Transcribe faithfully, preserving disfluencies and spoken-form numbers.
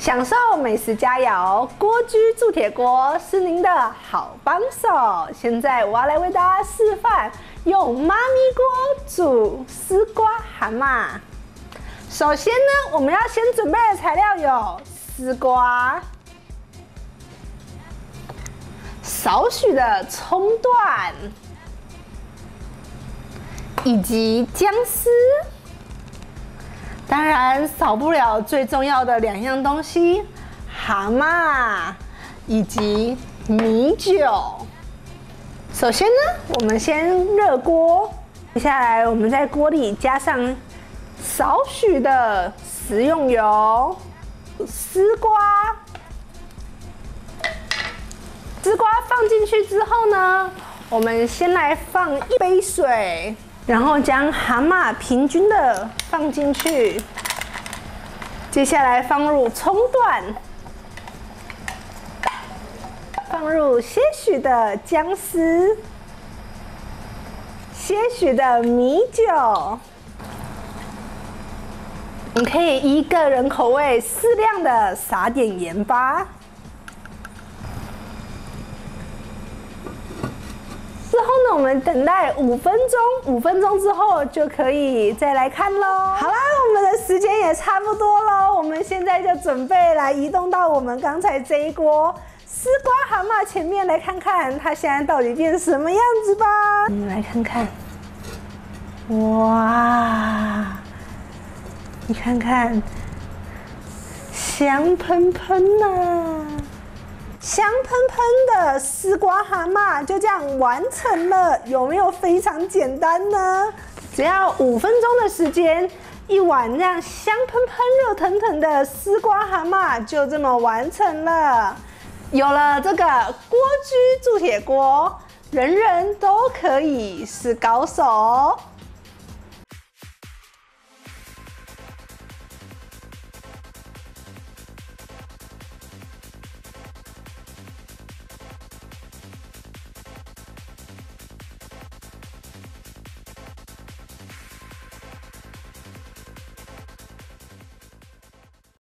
享受美食佳肴，锅居铸铁锅是您的好帮手。现在我要来为大家示范用妈咪锅煮丝瓜蛤蟆。首先呢，我们要先准备的材料有丝瓜、少许的葱段，以及姜丝。 当然少不了最重要的两样东西：蛤蟆以及米酒。首先呢，我们先热锅，接下来我们在锅里加上少许的食用油、丝瓜。丝瓜放进去之后呢，我们先来放一杯水。 然后将蛤蟆平均的放进去，接下来放入葱段，放入些许的姜丝，些许的米酒。我们可以依个人口味适量的撒点盐巴。 之后呢，我们等待五分钟，五分钟之后就可以再来看喽。好啦，我们的时间也差不多喽，我们现在就准备来移动到我们刚才这一锅丝瓜蛤蟆前面，来看看它现在到底变什么样子吧。我们来看看，哇，你看看，香喷喷呐！ 香喷喷的丝瓜蛤蟆就这样完成了，有没有非常简单呢？只要五分钟的时间，一碗这样香喷喷、热腾腾的丝瓜蛤蟆就这么完成了。有了这个锅居铸铁锅，人人都可以是高手哦。